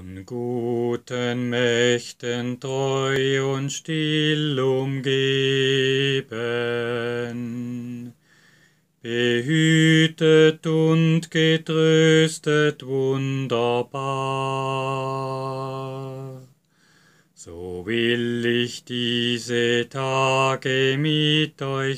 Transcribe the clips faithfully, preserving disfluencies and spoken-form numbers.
Von guten Mächten treu und still umgeben, behütet und getröstet wunderbar. So will ich diese Tage mit euch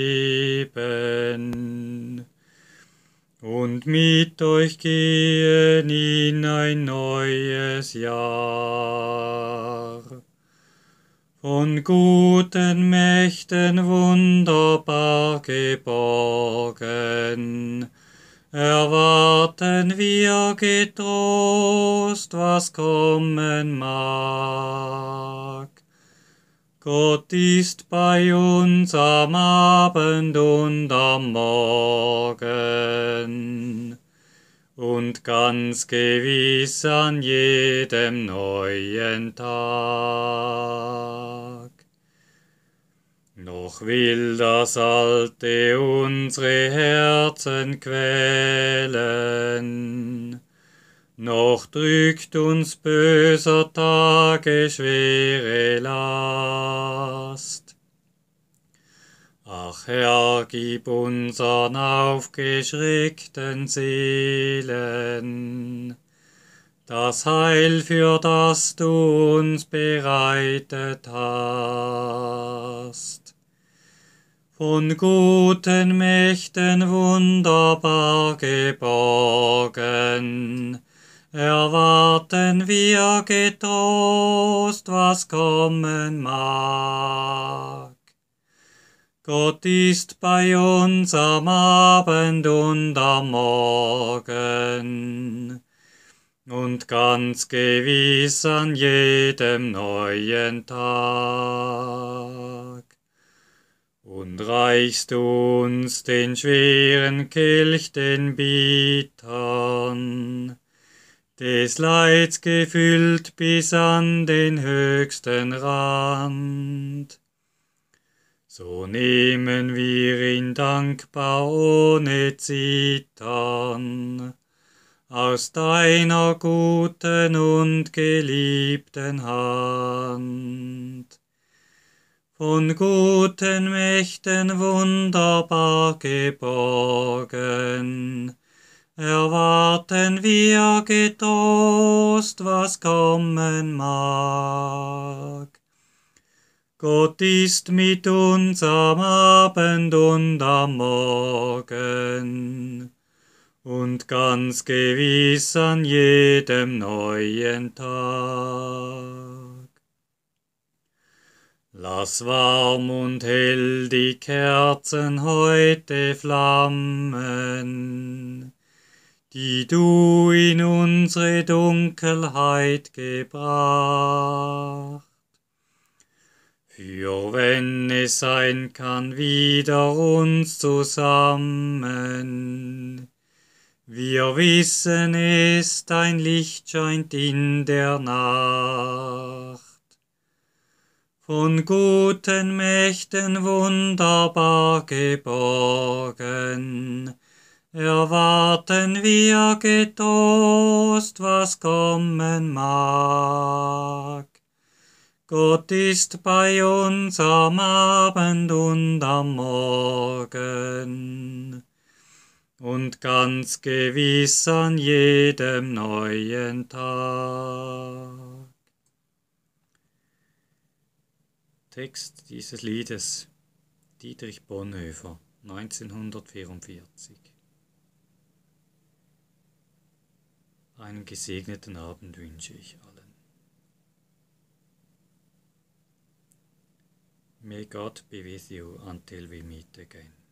leben und mit euch gehen in ein neues Jahr. Von guten Mächten wunderbar geborgen, erwarten wir getrost, was kommen mag. Gott ist bei uns am Abend und am Morgen und ganz gewiss an jedem neuen Tag. Noch will das Alte unsere Herzen quälen, noch drückt uns böser Tage schwere Last. Ach Herr, gib unsern aufgeschreckten Seelen das Heil, für das du uns bereitet hast. Von guten Mächten wunderbar geborgen, erwarten wir getrost, was kommen mag. Gott ist bei uns am Abend und am Morgen und ganz gewiss an jedem neuen Tag. Und reichst du uns den schweren Kelch, den bittern, des Leids gefüllt bis an den höchsten Rand, so nehmen wir ihn dankbar ohne Zittern, aus deiner guten und geliebten Hand. Von guten Mächten wunderbar geborgen, erwarten wir getrost, was kommen mag. Gott ist mit uns am Abend und am Morgen und ganz gewiss an jedem neuen Tag. Lass warm und hell die Kerzen heute flammen, die du in unsere Dunkelheit gebracht. Für wenn es sein kann, wieder uns zusammen. Wir wissen es, dein Licht scheint in der Nacht. Von guten Mächten wunderbar geborgen, erwarten wir getrost, was kommen mag. Gott ist bei uns am Abend und am Morgen und ganz gewiss an jedem neuen Tag. Text dieses Liedes: Dietrich Bonhoeffer, neunzehnhundertvierundvierzig. Einen gesegneten Abend wünsche ich allen. May God be with you until we meet again.